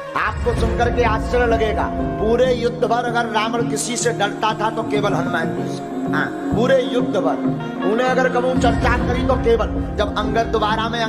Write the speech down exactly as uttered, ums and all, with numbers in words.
आपको सुनकर के आश्चर्य लगेगा, पूरे युद्ध भर अगर रावण किसी से डरता था तो केवल हनुमान जी से। हाँ, पूरे युद्ध भर उन्हें अगर कबू चर्चा करी तो केवल जब अंगद दोबारा में